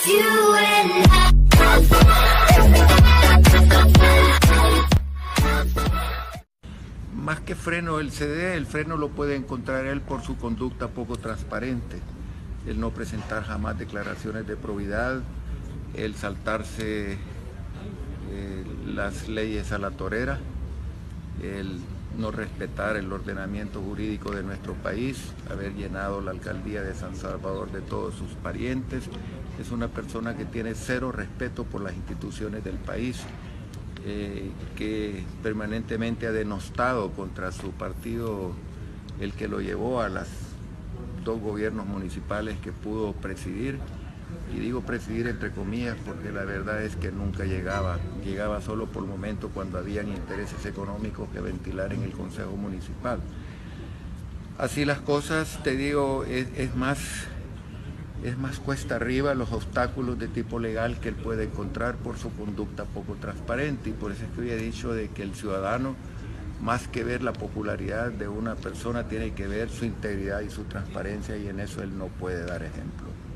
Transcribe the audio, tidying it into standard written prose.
you and I. Más que freno, el freno lo puede encontrar él por su conducta poco transparente, el no presentar jamás declaraciones de probidad, el saltarse las leyes a la torera, el no respetar el ordenamiento jurídico de nuestro país, haber llenado la alcaldía de San Salvador de todos sus parientes. Es una persona que tiene cero respeto por las instituciones del país, que permanentemente ha denostado contra su partido, el que lo llevó a los 2 gobiernos municipales que pudo presidir. Y digo presidir entre comillas porque la verdad es que nunca llegaba solo por el momento cuando habían intereses económicos que ventilar en el Consejo Municipal. Así las cosas, te digo, es más cuesta arriba los obstáculos de tipo legal que él puede encontrar por su conducta poco transparente, y por eso es que había dicho de que el ciudadano, más que ver la popularidad de una persona, tiene que ver su integridad y su transparencia, y en eso él no puede dar ejemplo.